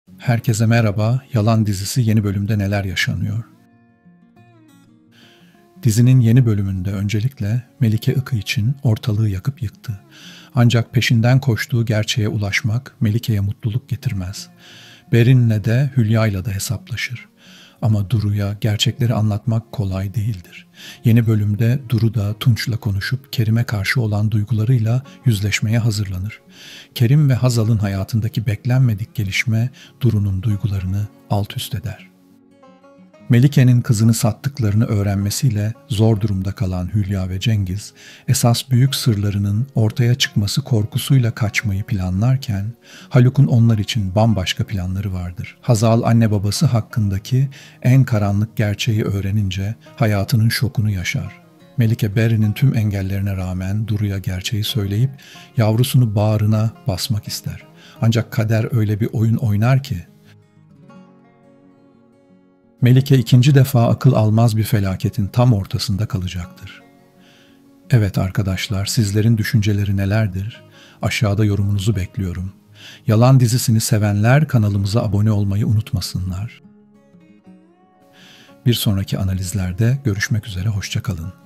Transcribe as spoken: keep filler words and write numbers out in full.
Herkese merhaba. Yalan dizisi yeni bölümde neler yaşanıyor? Dizinin yeni bölümünde öncelikle Melike Ikı için ortalığı yakıp yıktı. Ancak peşinden koştuğu gerçeğe ulaşmak Melike'ye mutluluk getirmez. Berin'le de Hülya'yla da hesaplaşır. Ama Duru'ya gerçekleri anlatmak kolay değildir. Yeni bölümde Duru da Tunç'la konuşup Kerim'e karşı olan duygularıyla yüzleşmeye hazırlanır. Kerim ve Hazal'ın hayatındaki beklenmedik gelişme Duru'nun duygularını alt üst eder. Melike'nin kızını sattıklarını öğrenmesiyle zor durumda kalan Hülya ve Cengiz, esas büyük sırlarının ortaya çıkması korkusuyla kaçmayı planlarken, Haluk'un onlar için bambaşka planları vardır. Hazal anne babası hakkındaki en karanlık gerçeği öğrenince hayatının şokunu yaşar. Melike Berrin'in tüm engellerine rağmen Duru'ya gerçeği söyleyip yavrusunu bağrına basmak ister. Ancak kader öyle bir oyun oynar ki, Melike ikinci defa akıl almaz bir felaketin tam ortasında kalacaktır. Evet arkadaşlar, sizlerin düşünceleri nelerdir? Aşağıda yorumunuzu bekliyorum. Yalan dizisini sevenler kanalımıza abone olmayı unutmasınlar. Bir sonraki analizlerde görüşmek üzere, hoşça kalın.